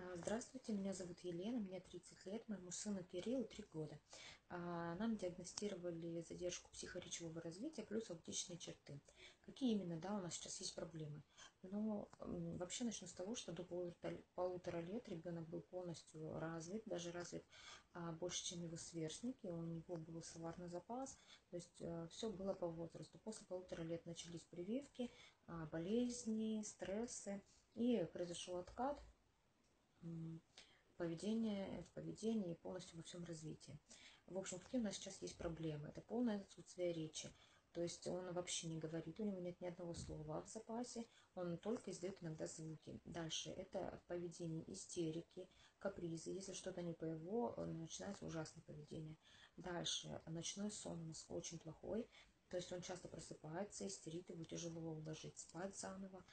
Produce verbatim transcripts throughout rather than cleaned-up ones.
А, Здравствуйте, меня зовут Елена, мне тридцать лет, моему сыну Кириллу три года. А, Нам диагностировали задержку психоречевого развития плюс аутичные черты. Какие именно, да, у нас сейчас есть проблемы? Но м, вообще начну с того, что до полутора, полутора лет ребенок был полностью развит, даже развит а, больше, чем его сверстники, у него был словарный запас, то есть все было по возрасту. После полутора лет начались прививки, а, болезни, стрессы, и произошел откат поведение, в поведении и полностью во всем развитии. В общем, какие у нас сейчас есть проблемы? Это полное отсутствие речи. То есть он вообще не говорит, у него нет ни одного слова в запасе, он только издает иногда звуки. Дальше это в поведении истерики, капризы. Если что-то не по его, начинается ужасное поведение. Дальше ночной сон у нас очень плохой. То есть он часто просыпается, истерит, его тяжело уложить спать заново.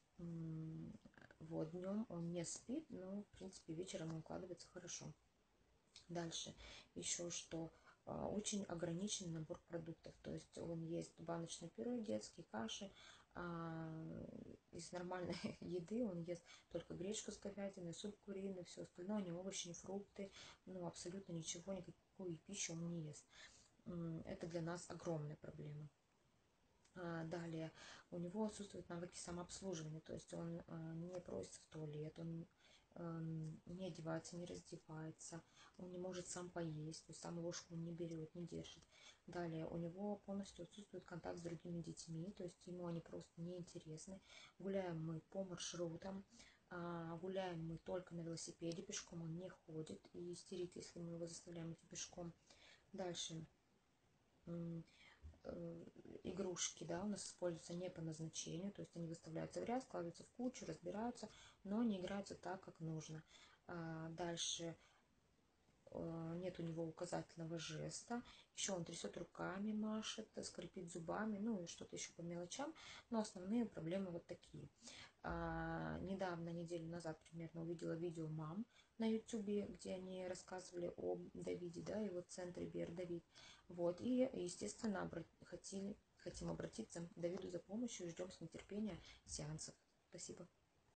Вот, днем он не спит, но, в принципе, вечером он укладывается хорошо. Дальше еще что а, очень ограниченный набор продуктов. То есть он ест баночный пюре, детские каши. А, из нормальной еды он ест только гречку с говядиной, суп куриный, все остальное, ни овощи, ни фрукты, ну, абсолютно ничего, никакую пищу он не ест. Это для нас огромная проблема. Далее, у него отсутствуют навыки самообслуживания, то есть он не просится в туалет, он не одевается, не раздевается, он не может сам поесть, то есть сам ложку не берет, не держит. Далее, у него полностью отсутствует контакт с другими детьми, то есть ему они просто неинтересны. Гуляем мы по маршрутам, гуляем мы только на велосипеде, пешком он не ходит и истерит, если мы его заставляем идти пешком. Дальше игрушки, да, у нас используются не по назначению, то есть они выставляются в ряд, складываются в кучу, разбираются, но не играются так, как нужно. Дальше нет у него указательного жеста, еще он трясет руками, машет, скрипит зубами, ну и что-то еще по мелочам, но основные проблемы вот такие. А, недавно, неделю назад примерно, увидела видео мам на ютубе, где они рассказывали о Давиде, да, его центре Бер Давид. Вот, и, естественно, обрат... хотели, хотим обратиться к Давиду за помощью и ждем с нетерпением сеансов. Спасибо.